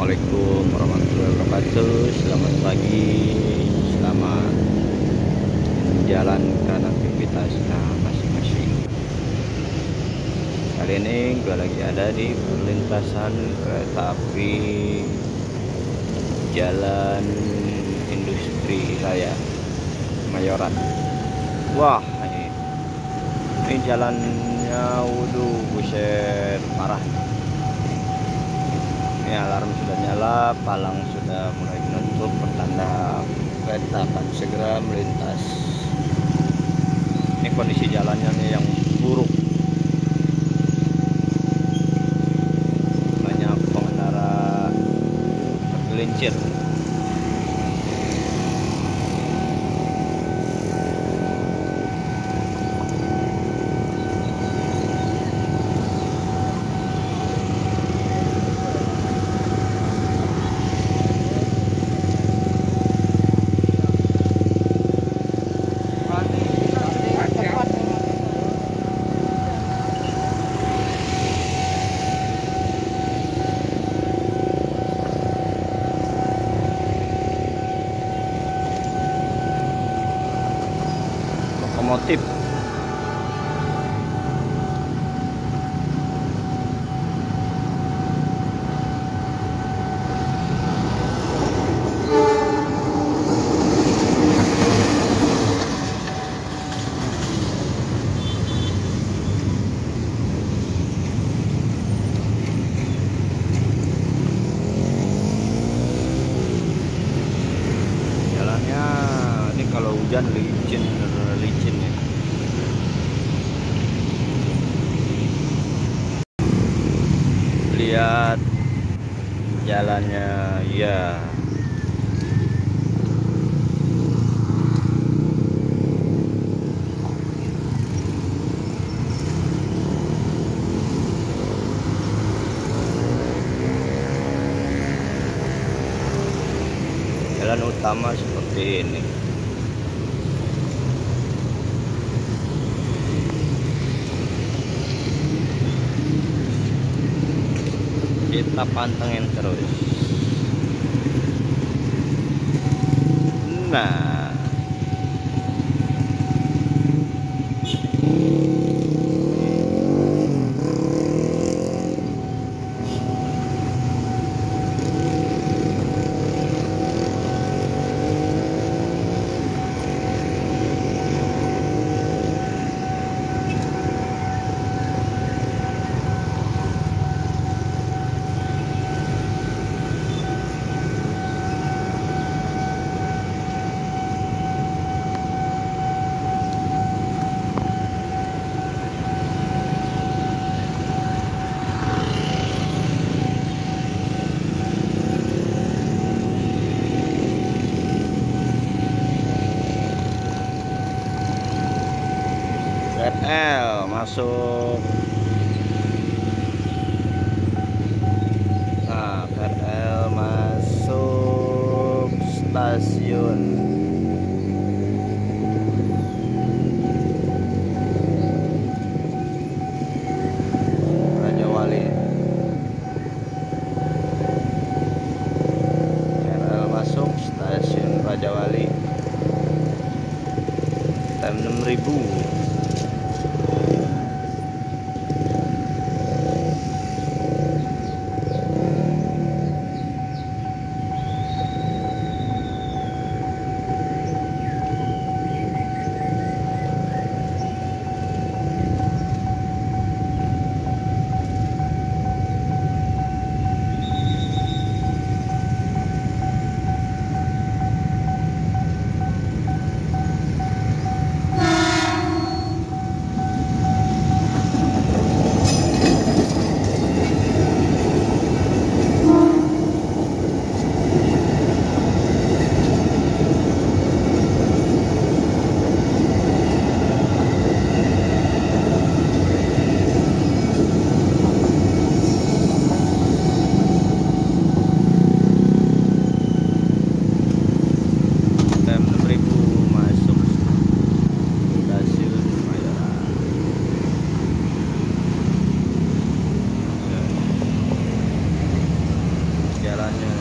Assalamualaikum warahmatullahi wabarakatuh. Selamat pagi, selamat menjalankan aktivitasnya masing-masing. Kali ini gue lagi ada di perlintasan kereta api Jalan Industri Raya Kemayoran. Wah, ini jalannya, waduh, buset, parah. Ini alarm sudah nyala, palang sudah mulai menutup, pertanda kereta akan segera melintas. Ini kondisi jalannya nih yang buruk, banyak pengendara tergelincir. Lokomotif jalannya ini kalau hujan licin ya. Lihat jalannya ya. Jalan utama seperti ini. Kita pantengin terus. Nah, KRL masuk. Nah, KRL masuk stasiun. Raja Wali. KRL masuk stasiun Raja Wali. Jam 6.000. jalannya.